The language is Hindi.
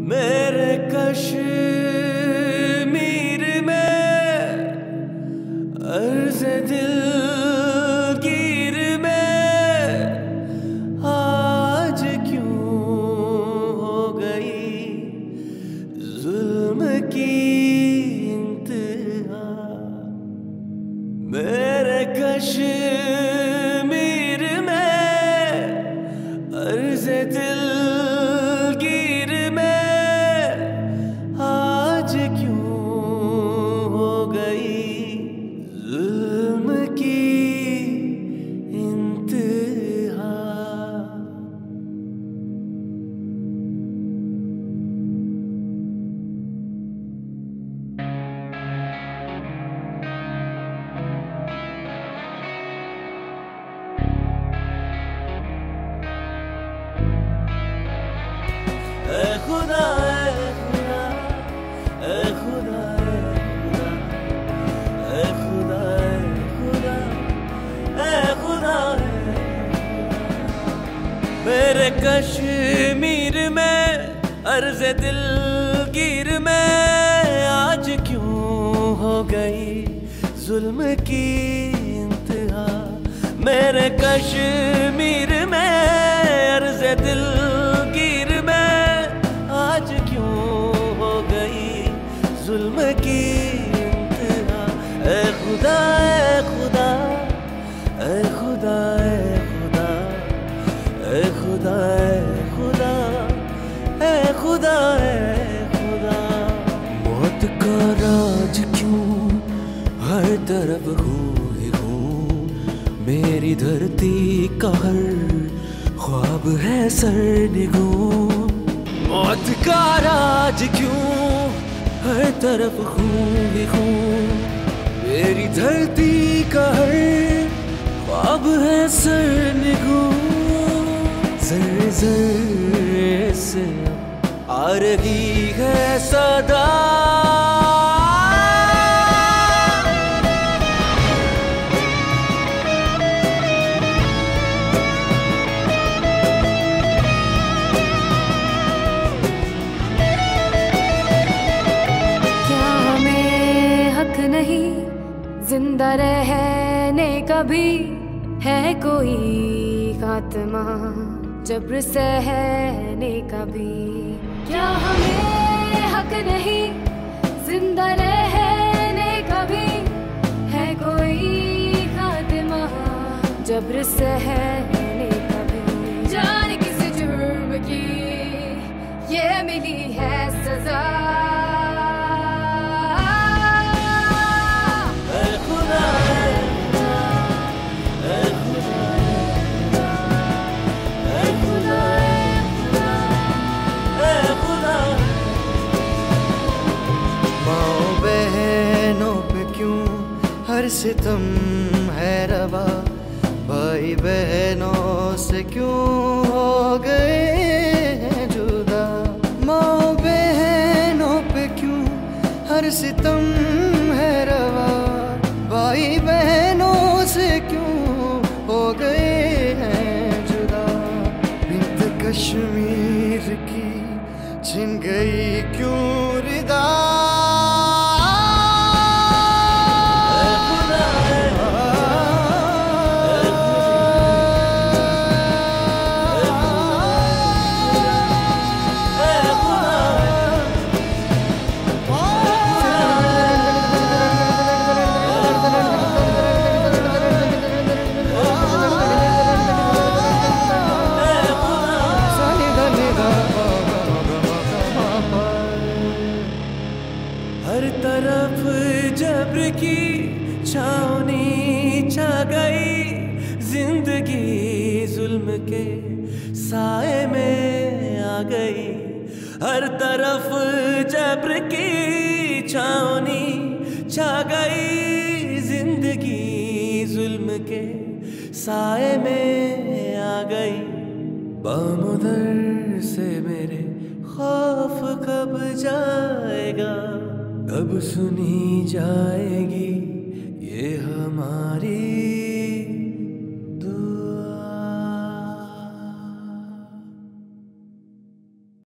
मेरे कश्मीर में अर्ज़ दिलगीर में आज क्यों हो गई जुल्म की इंतहा। मेरे कश्मीर में अर्ज़ दिलगीर में आज क्यों हो गई जुल्म की इंतहा। ऐ खुदा ऐ खुदा ऐ खुदा ऐ खुदा मेरे कश्मीर में अर्ज़ दिलगीर में आज क्यों हो गई जुल्म की इंतहा। मेरे कश्मीर में अर्ज़ दिलगीर में आज क्यों हो गई जुल्म की इंतहा। ऐ खुदा ऐ खुदा ऐ खुदा ऐ खुदा ऐ खुदा ऐ खुदा ऐ खुदा। मौत का राज क्यों हर तरफ हूँ ही हूँ। मेरी धरती का हर ख्वाब है सरनिगू। मौत का राज क्यों हर तरफ हूँ ही हूँ। मेरी धरती का हर ख्वाब है सरनिगू। ज़र्रे ज़र्रे से आ रही है सदा। नहीं जिंदा रहने का भी है कोई खात्मा जब्र सहने का भी। क्या हमें हक नहीं जिंदा रहने का भी है कोई खात्मा जब्र सहने का भी। जाने किस जुर्म की ये मिली है सजा। हर सितम है रवा भाई बहनों से क्यों हो गए हैं जुदा। माँ बहनों पे क्यों हर सितम है रवा भाई बहनों से क्यों हो गए हैं जुदा। बिन्त कश्मीर की छिन गई क्यों रिदा। हर तरफ जब्र की छावनी छा गई। जिंदगी जुल्म के साए में आ गई। हर तरफ जब्र की छावनी छा गई। जिंदगी जुल्म के साए में आ गई। बामुदर से मेरे खौफ कब जाएगा। कब सुनी जाएगी ये हमारी